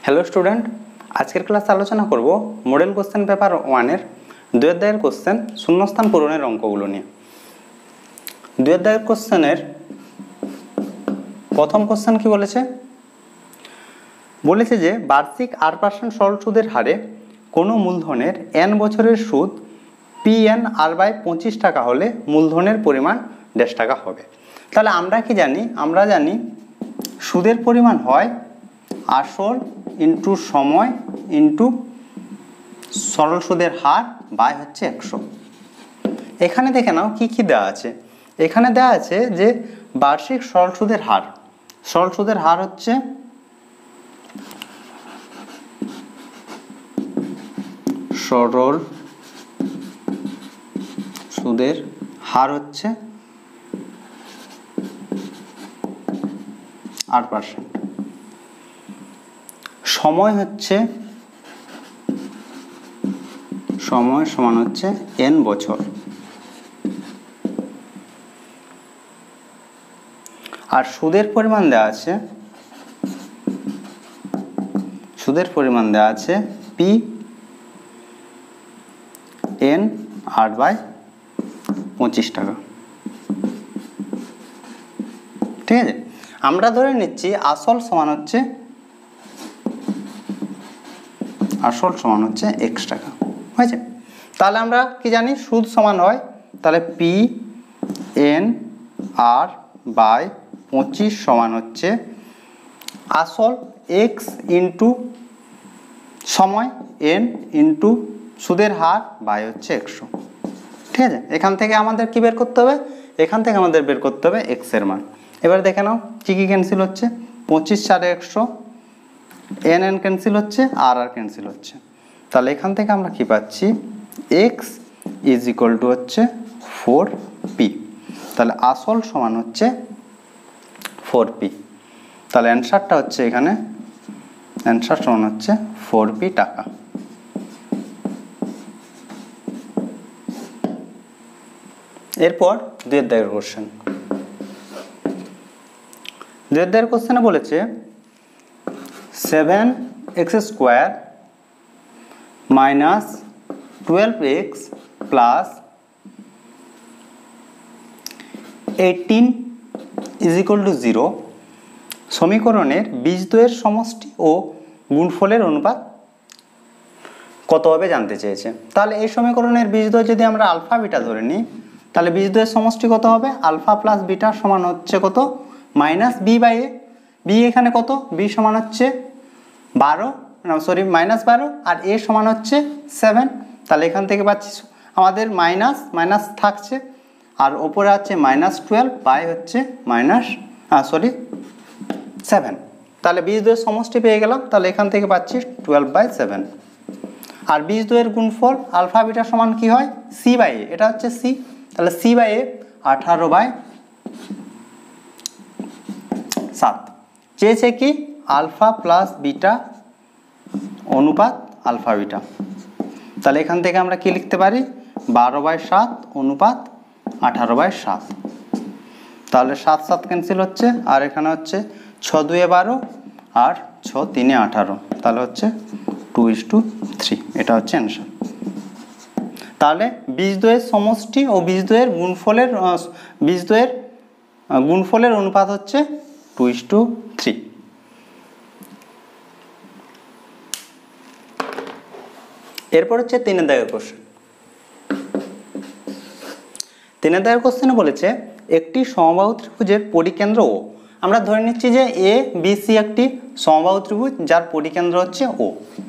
Hello student, আজকের ক্লাসে আলোচনা করব মডেল কোশ্চেন পেপার 1 এর 2 অধ্যায়ের কোশ্চেন শূন্যস্থান পূরণের অঙ্কগুলো নিয়ে। 2 অধ্যায়ের কোশ্চেনের প্রথম কোশ্চেন কি বলেছে? বলেছে যে বার্ষিক 8% সরল সুদের হারে কোনো মূলধনের n বছরের সুদ PNR/25 টাকা হলে মূলধনের পরিমাণ ড্যাশ টাকা হবে। তাহলে আমরা কি জানি? আমরা জানি সুদের পরিমাণ হয় আসল ইন্টু সময় ইন্টু সরল সুদের হার বাই হচ্ছে 100। এখানে দেখে নাও কি কি দেওয়া আছে। এখানে দেওয়া আছে যে বার্ষিক সরল সুদের হার। সরল সুদের হার হচ্ছে সরল সুদের হার হচ্ছে 8%। সময় হচ্ছে সময় সমান হচ্ছে n বছর। আর সুদের পরিমাণ দেওয়া আছে, সুদের পরিমাণ দেওয়া আছে PNR/25 টাকা। ঠিক আছে, আমরা ধরে নিচ্ছি আসল সমান হচ্ছে x টাকা হয়েছে। তাহলে আমরা কি জানি? সুদ সমান হয় তাহলে PNR/25 সমান হচ্ছে আসল x ইন্টু সময় n ইন্টু সুদের হার বাই হচ্ছে 100। ঠিক আছে, এখান থেকে আমাদের কি বের করতে হবে? এখান থেকে আমাদের বের করতে হবে x এর মান। এবার দেখে নাও কি কি ক্যান্সেল হচ্ছে। 25 4 100, n ক্যান্সেল হচ্ছে, আর ক্যান্সেল হচ্ছে। তাহলে এখান থেকে আমরা কি পাচ্ছি? x ইজ ইকুয়াল টু হচ্ছে 4p। তাহলে আসল সমান হচ্ছে 4p। তাহলে অ্যান্সারটা হচ্ছে এখানে অ্যান্সার সমান হচ্ছে 4p টাকা। এরপর 2 অধ্যায়ের কোশ্চেন। 2 অধ্যায়ের কোশ্চেনে বলেছে 7x² minus 12x plus 18 is equal to 0 সমীকরণের বীজদ্বয়ের সমষ্টি ও গুণফলের অনুপাত কত হবে জানতে চেয়েছে। তাহলে এই সমীকরণের বীজদ্বয় যদি আমরা আলফা বিটা ধরে নিই, তাহলে বীজদ্বয়ের সমষ্টি কত হবে? আলফা প্লাস বিটা সমান হচ্ছে কত? Minus b by a. B এখানে কত? বি সমান হচ্ছে 12 আর এ সমান হচ্ছে 7। তাহলে এখান থেকে পাচ্ছি আমাদের মাইনাস থাকছে, আর ওপরে আছে -12 বাই হচ্ছে -7। তাহলে বীজদ্বয়ের সমষ্টি পেয়ে গেলাম। তাহলে এখান থেকে পাচ্ছি 12/7। আর বীজদ্বয়ের গুণফল আলফা বিটা সমান কি হয়? C by a. এটা হচ্ছে সি, তাহলে সি বাই এ 18/7। চেয়েছে কি? আলফা প্লাস বিটা অনুপাত আলফা বিটা। তাহলে এখান থেকে আমরা কি লিখতে পারি? 12/7 অনুপাত 18/7। তাহলে 7 7 ক্যান্সেল হচ্ছে, আর এখানে হচ্ছে 6 2 12 আর 6 3 18। তাহলে হচ্ছে 2:3। এটা হচ্ছে অ্যান্সার। তাহলে বীজদ্বয়ের সমষ্টি ও বীজদ্বয়ের গুণফলের অনুপাত হচ্ছে 2:3। এরপর হচ্ছে 3 অধ্যায়ের কোশ্চেন। 3 অধ্যায়ের কোশ্চেনে বলেছে একটি সমবাহু ত্রিভুজের পরিকেন্দ্র ও। আমরা ধরে নিচ্ছি যে এ বি সি একটি সমবাহু ত্রিভুজ যার পরিকেন্দ্র হচ্ছে ও।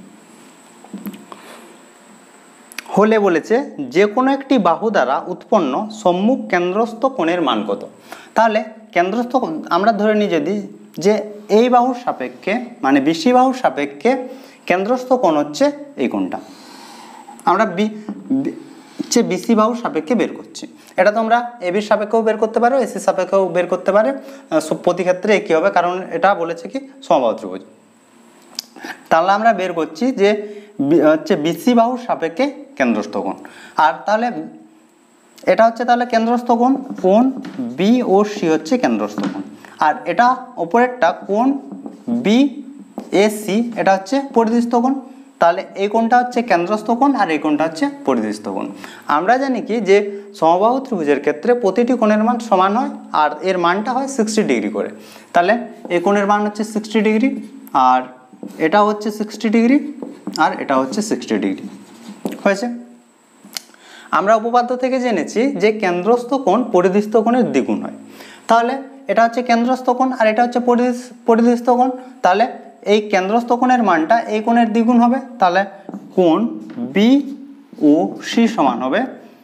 হলে বলেছে যে কোনো একটি বাহু দ্বারা উৎপন্ন সম্মুখ কেন্দ্রস্থ কোণের মান কত। তাহলে কেন্দ্রস্থ আমরা ধরে নিই যদি যে এই বাহুর সাপেক্ষে মানে বিসি বাহুর সাপেক্ষে কেন্দ্রস্থ কোণ হচ্ছে এই কোণটা। আমরা বিসি বাহুর সাপেক্ষে বের করছি। এটা তোমরা এবির সাপেক্ষেও বের করতে পারো, এসির সাপেক্ষেও বের করতে পারে। প্রতি ক্ষেত্রে একই হবে, কারণ এটা বলেছে কি সমবাহু ত্রিভুজ। তাহলে আমরা বের করছি যে হচ্ছে বিসি বাহুর সাপেক্ষে কেন্দ্রস্থ কোণ। আর তাহলে এটা হচ্ছে তাহলে কেন্দ্রস্থ কোণ, কোণ বি ও সি হচ্ছে কেন্দ্রস্থ কোণ। আর এটা উপরেরটা কোণ বি AC এটা হচ্ছে পরিধিস্থ কোণ, তাহলে এই কোণটা হচ্ছে কেন্দ্রস্থ কোণ আর এই কোণটা হচ্ছে পরিধিস্থ কোণ। আমরা জানি কি যে সমবাহু ত্রিভুজের ক্ষেত্রে প্রতিটি কোণের মান সমান হয় আর এর মানটা হয় 60 ডিগ্রি করে। তাহলে এই কোণের মান হচ্ছে 60 ডিগ্রি আর এটা হচ্ছে 60 ডিগ্রি আর এটা হচ্ছে 60 ডিগ্রি হয়েছে। আমরা উপপাদ্য থেকে জেনেছি যে কেন্দ্রস্থ কোণ পরিধিস্থ কোণের দ্বিগুণ হয়। তাহলে এটা হচ্ছে কেন্দ্রস্থ কোণ আর এটা হচ্ছে পরিধিস্থ কোণ, তাহলে এই কেন্দ্রস্থ কোণের মানটা এই কোণের দ্বিগুণ হবে। তাহলে কোণ BOC সমান হবে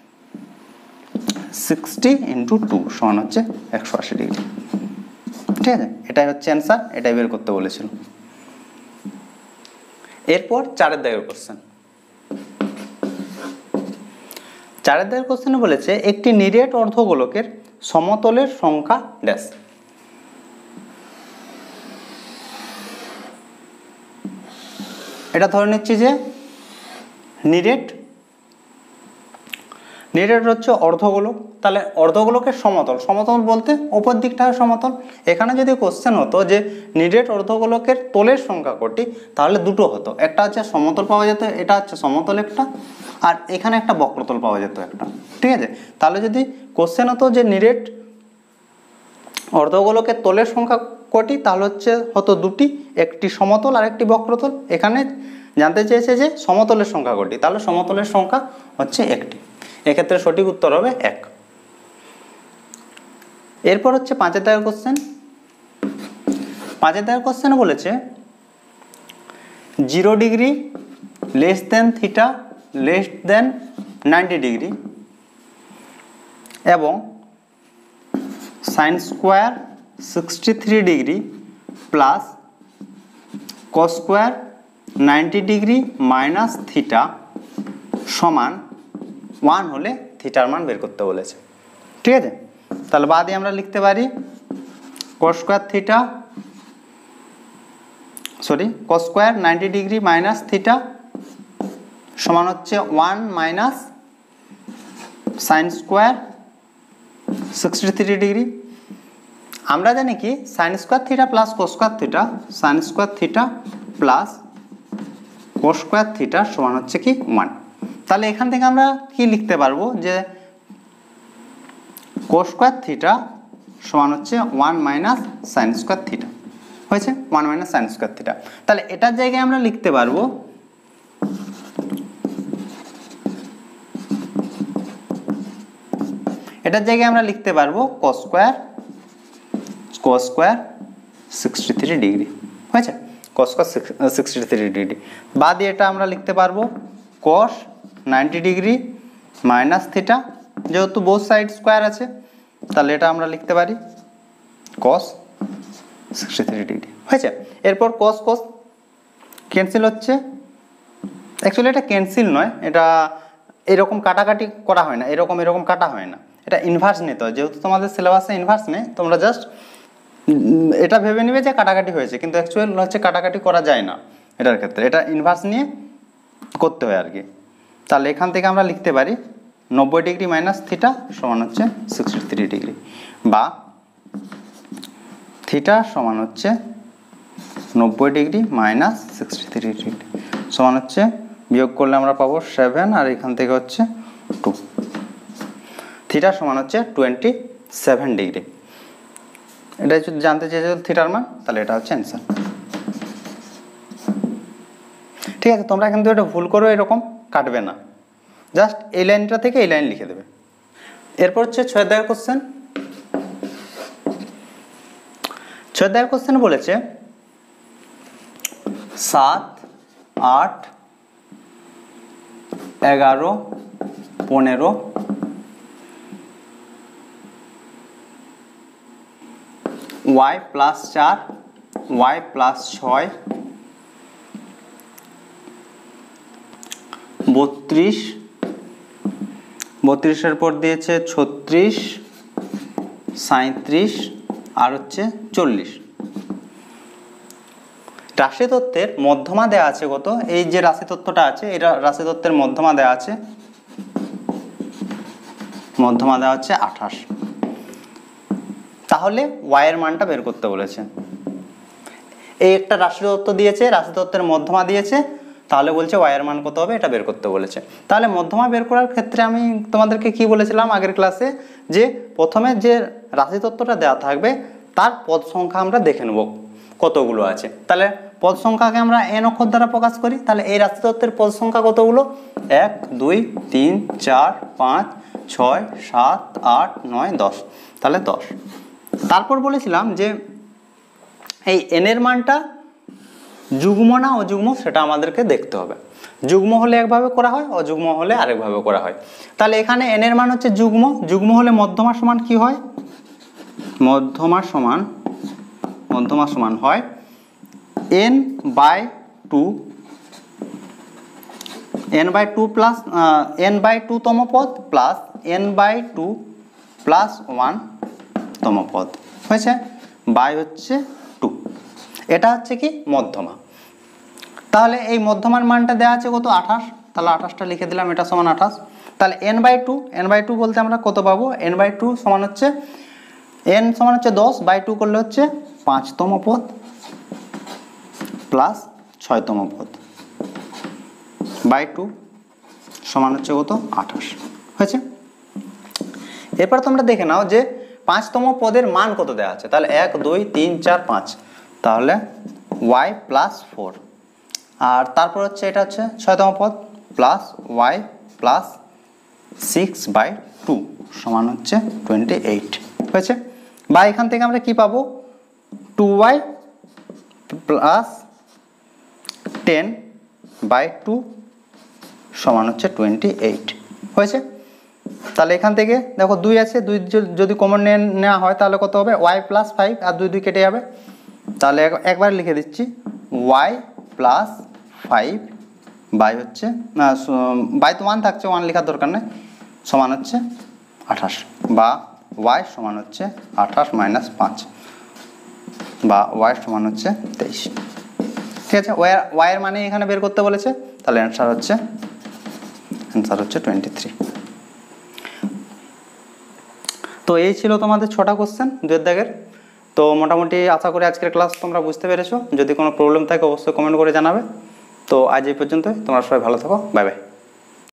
60 × 2 সমান হচ্ছে 180 ডিগ্রি। ঠিক আছে, এটাই হচ্ছে অ্যান্সার, এটাই বের করতে বলেছিল। এরপর 4 দাগের কোশ্চেন। 4 দাগের কোশ্চেনে বলেছে একটি নিরেট অর্ধগোলকের সমতলের সংখ্যা ড্যাশ। এটা ধরে নিচ্ছি যে নিরেট হচ্ছে অর্ধগোলক, তাহলে অর্ধগোলকের সমতল, সমতল বলতে উপর দিকটা হয় সমতল। এখানে যদি কোশ্চেন হতো যে নিরেট অর্ধগোলকের তলের সংখ্যা কটি, তাহলে দুটো হতো, একটা হচ্ছে সমতল পাওয়া যেত, এটা হচ্ছে সমতল একটা, আর এখানে একটা বক্রতল পাওয়া যেত একটা। ঠিক আছে, তাহলে যদি কোশ্চেন হতো যে নিরেট অর্ধগোলকের তলের সংখ্যা কটি, তাহলে হতো দুটি, একটি সমতল আর একটি বক্রতল। এখানে জানতে চেয়েছে যে সমতলের সংখ্যা কটি, তাহলে সমতলের সংখ্যা হচ্ছে একটি, এক্ষেত্রে সঠিক উত্তর হবে 1। এরপর হচ্ছে 5 দাগের কোশ্চেন। 5 দাগের কোশ্চেনে বলেছে 0 degree less than theta less than 90 degree এবং sine square 63 degree plus cos square 90 degree minus theta সমান 1 হলে থিটার মান বের করতে বলেছে। ঠিক আছে, তাহলে বাদে আমরা লিখতে পারি cos square 90 degree minus theta সমান হচ্ছে 1 মাইনাস সাইন স্কোয়ার 63 ডিগ্রি। আমরা জানি কি sine square theta plus cos square theta, sine square theta plus cos square theta সমান হচ্ছে কি 1। তাহলে এখান থেকে আমরা কি লিখতে পারবো যে কস স্কোয়ার থিটা সমান হচ্ছে 1 মাইনাস সাইন স্কোয়ার থিটা হয়েছে, 1 মাইনাস সাইন স্কোয়ার থিটা। তাহলে এটার জায়গায় আমরা লিখতে পারবো কস স্কোয়ার 63 ডিগ্রি হয়েছে, কস স্কোয়ার 63 ডিগ্রি। বাদ দিয়ে এটা আমরা লিখতে পারবো কস 90 ডিগ্রি মাইনাস থিটা, যেহেতু বোথ সাইড স্কোয়ার আছে তাহলে এটা আমরা লিখতে পারি কস 63 ডিগ্রি হয়েছে। এরপর কস ক্যান্সেল হচ্ছে, অ্যাকচুয়ালি এটা ক্যান্সেল নয়, এটা এরকম কাটাকাটি করা হয় না, এরকম কাটা হয় না, এটা ইনভার্স নিতে হয়। যেহেতু তোমাদের সিলেবাসে ইনভার্স নেই, তোমরা জাস্ট এটা ভেবে নেবে যে কাটাকাটি হয়েছে, কিন্তু অ্যাকচুয়াল হচ্ছে কাটাকাটি করা যায় না এটার ক্ষেত্রে, এটা ইনভার্স নিয়ে করতে হয় আর কি। তাহলে এখান থেকে আমরা লিখতে পারি 90 ডিগ্রি মাইনাস থিটা সমান হচ্ছে 63 ডিগ্রি, বা থিটা সমান হচ্ছে 90 ডিগ্রি মাইনাস 63 ডিগ্রি সমান হচ্ছে, বিয়োগ করলে আমরা পাবো 7 আর এখান থেকে হচ্ছে 2, থিটা সমান হচ্ছে 27 ডিগ্রি। এটা যদি জানতে চেয়েছে থিটার মান, তাহলে এটা হচ্ছে অ্যান্সার। ঠিক আছে, তোমরা কিন্তু এটা ভুল করো, এরকম কাটবে না, জাস্ট এই লাইনটা থেকে এই লাইন লিখে দেবে। এরপর হচ্ছে 6 দাগের কোশ্চেন। 6 দাগের কোশ্চেন বলেছে 7, 8, 11, 15 y প্লাস 4 y প্লাস 6 32, 32-এর পর দিয়েছে 36, 37 আর হচ্ছে 40। রাশিতত্ত্বের মধ্যমা দেওয়া আছে কত? এই যে রাশিতত্ত্বটা আছে, এই রাশিতত্ত্বের মধ্যমা দেওয়া আছে, মধ্যমা দেওয়া হচ্ছে 28। তাহলে y এর মানটা বের করতে বলেছে। এই একটা রাশি তত্ত্ব দিয়েছে, রাশি তত্ত্বের মধ্যমা দিয়েছে, তাহলে বলছে ওয়াই এর মান কত হবে এটা বের করতে বলেছে। তাহলে মধ্যমা বের করার ক্ষেত্রে আমি তোমাদেরকে কি বলেছিলাম আগের ক্লাসে, যে প্রথমে যে রাশি তত্ত্বটা দেওয়া থাকবে তার পদ সংখ্যা আমরা দেখে নেব কতগুলো আছে। তাহলে পদ সংখ্যাকে আমরা এন অক্ষর দ্বারা প্রকাশ করি। তাহলে এই রাশি তত্ত্বের পদ সংখ্যা কতগুলো? 1 2 3 4 5 6 7 8 9 10, তাহলে 10। তারপর বলেছিলাম যে এই এন এর মানটা যুগ্ম না অযুগ্ম সেটা আমাদেরকে দেখতে হবে। যুগ্ম হলে একভাবে করা হয়, অযুগ্ম হলে আরেকভাবে করা হয়। তাহলে এখানে এন এর মান হচ্ছে যুগ্ম, যুগ্ম হলে মধ্যমা সমান কি হয়? মধ্যমা সমান হয় n/2 প্লাস n/2 তম পদ প্লাস n/2 প্লাস 1 তম পদ হয়েছে, বাই হচ্ছে 2। এটা হচ্ছে কি মধ্যমা। তাহলে এই মধ্যমার মানটা দেওয়া আছে কত? 28। তাহলে 28টা লিখে দিলাম, এটা সমান 28। তাহলে n/2 বলতে আমরা কত পাবো? n/2 সমান হচ্ছে n সমান হচ্ছে 10/2 করলে হচ্ছে 5তম পদ প্লাস 6তম পদ বাই 2 সমান হচ্ছে কত? 28 হয়েছে। এরপর তোমরা দেখে নাও যে 5তম পদের মান কত দেওয়া আছে। তাহলে 1 2 3 4 5, তাহলে y প্লাস 4, আর তারপর হচ্ছে এটা হচ্ছে 6তম পদ প্লাস y প্লাস 6/2 সমান হচ্ছে 28 হয়েছে। বা এখান থেকে আমরা কি পাবো? 2y প্লাস 10/2 সমান হচ্ছে 28 হয়েছে। তাহলে এখান থেকে দেখো 2 আছে, 2 যদি কমন নেওয়া হয় তাহলে কত হবে? y প্লাস 5, আর 2 2 কেটে যাবে। তাহলে একবার লিখে দিচ্ছি y প্লাস 5 বাই হচ্ছে বাই তো 1 থাকছে, 1 লেখার দরকার নেই, সমান হচ্ছে 28, বা y সমান হচ্ছে 28 মাইনাস 5, বা y সমান হচ্ছে 23। ঠিক আছে, y এর মানে এখানে বের করতে বলেছে, তাহলে অ্যান্সার হচ্ছে 23। তো এই ছিল তোমাদের 6টা কোশ্চেন 2 দাগের। তো মোটামুটি আশা করি আজকের ক্লাস তোমরা বুঝতে পেরেছো। যদি কোনো প্রবলেম থাকে অবশ্যই কমেন্ট করে জানাবে। তো আজ এই পর্যন্তই, তোমরা সবাই ভালো থাকো, বাই বাই।